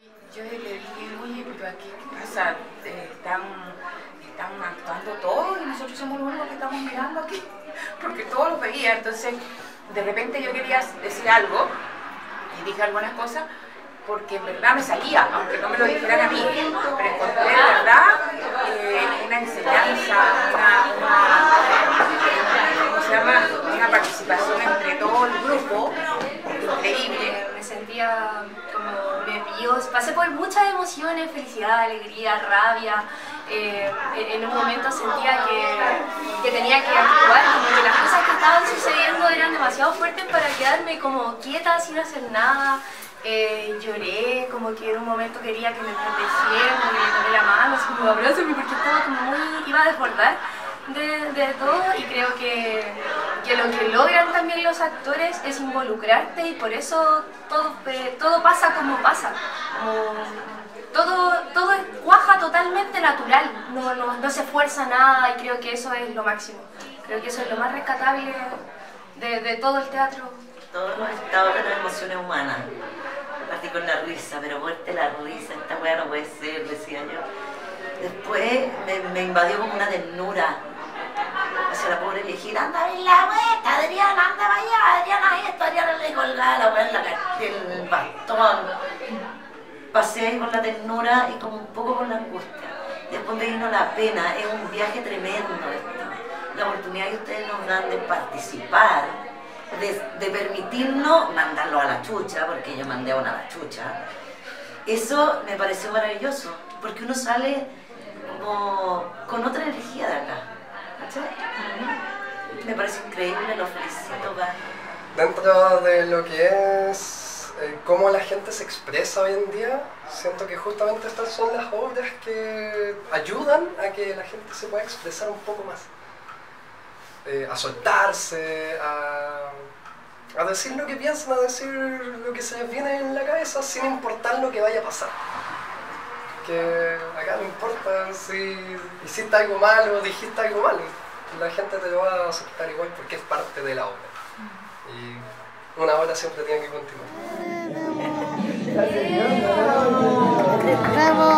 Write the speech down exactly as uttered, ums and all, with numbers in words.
Yo le dije, oye, pero aquí, ¿qué pasa? Eh, están, están actuando todos y nosotros somos los únicos que estamos mirando aquí, porque todos los veía. Entonces, de repente yo quería decir algo y dije algunas cosas porque en verdad me salía, aunque no me lo dijeran a mí, pero encontré de verdad eh, una enseñanza, una, una, ¿cómo se llama? Una participación entre todo el grupo increíble. Me sentía como nerviosa, pasé por muchas emociones, felicidad, alegría, rabia. Eh, en un momento sentía que, que tenía que actuar, como que las cosas que estaban sucediendo eran demasiado fuertes para quedarme como quieta sin hacer nada. Eh, lloré, como que en un momento quería que me protegieran, que me tomé la mano, así como abrázame, porque estaba como muy, iba a desbordar de, de todo, y creo que, que lo que logran también los actores es involucrarte, y por eso todo, eh, todo pasa como pasa, como todo, todo es, cuaja totalmente natural, no, no, no se esfuerza nada, y creo que eso es lo máximo, creo que eso es lo más rescatable de, de todo el teatro. Todos hemos estado con las emociones humanas. Partí con la risa, pero muerte la risa, esta weá no puede ser, decía yo. Después me, me invadió como una ternura hacia la pobre viejita. Anda a ver la vuelta, Adriana, anda para allá, Adriana esto, Adriana le colgaba la weá en la, el bastón. Pasé ahí con la ternura y como un poco con la angustia. Después me vino la pena, es un viaje tremendo esto. La oportunidad que ustedes nos dan de participar, De, de permitirnos mandarlo a la chucha, porque yo mandé a una a la chucha. Eso me pareció maravilloso, porque uno sale como con otra energía de acá. ¿Cachai? Me parece increíble, lo felicito. Pa. Dentro de lo que es eh, cómo la gente se expresa hoy en día, siento que justamente estas son las obras que ayudan a que la gente se pueda expresar un poco más. Eh, a soltarse, a, a decir lo que piensan, a decir lo que se les viene en la cabeza sin importar lo que vaya a pasar. Que acá no importa si hiciste algo malo o dijiste algo malo, la gente te lo va a aceptar igual porque es parte de la obra. Y una obra siempre tiene que continuar. Bravo.